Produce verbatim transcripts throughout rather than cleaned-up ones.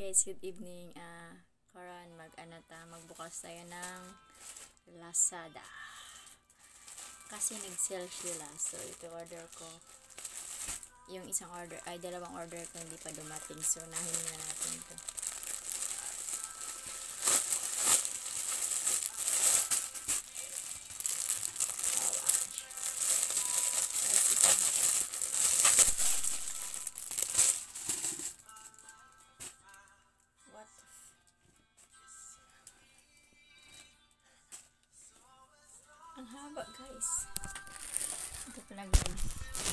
guys, good evening. Ah, uh, karon mag-ano ta, magbukas tayo ng Lazada. Kasi nag-sale sila. So ito order ko. Yung isang order, ay dalawang order ko hindi pa dumating. So nahin na natin ito. Ang haba guys. Ito pala guys.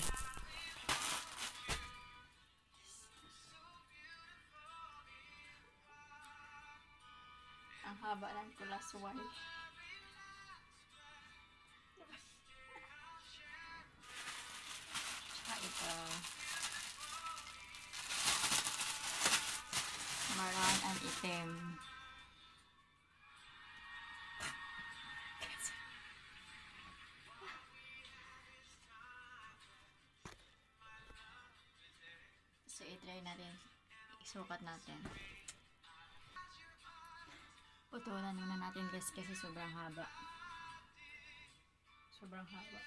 Ang haba ng kulasway. Tsaka ito. Maroon and itim. So, i-try natin. Isukat natin. Putulan muna natin guys kasi sobrang haba. Sobrang haba.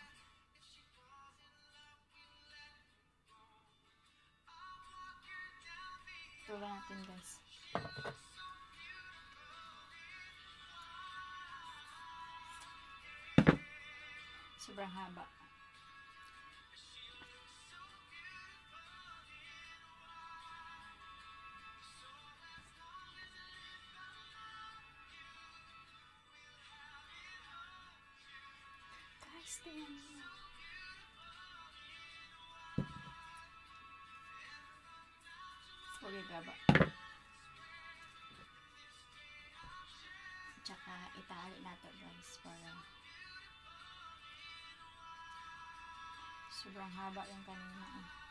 Putulan natin guys. Sobrang haba. Guys, tingnan mo. Okay, baba. Tsaka itali na to guys para sobrang haba yung kanina.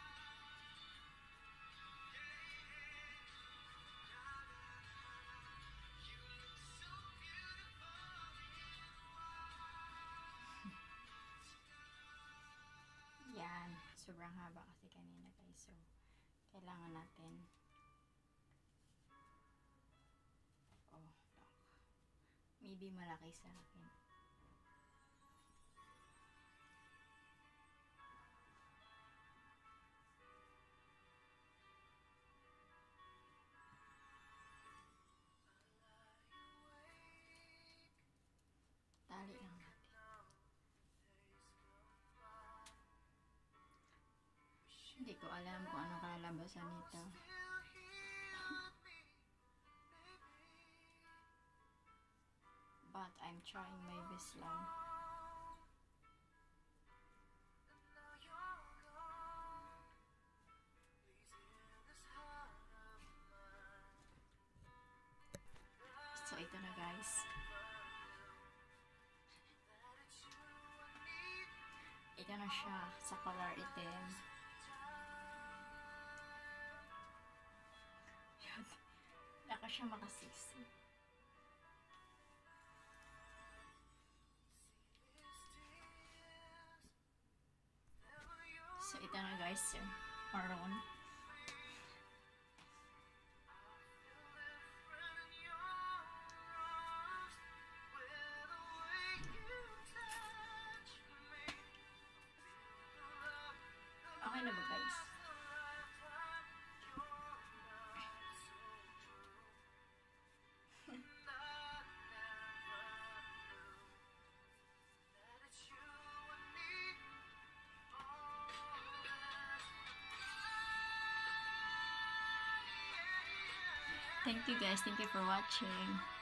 Yan, sobrang haba kasi kanina guys. So, kailangan natin oh, maybe malaki sa akin. Tali lang natin. Hindi ko alam kung ano kalabasan nito. But I'm trying my best lang. So ito na guys. Ito na siya sa color itim. Laka siya makasiksi. So ito na guys, maroon. Okay na ba guys? Thank you guys. Thank you for watching.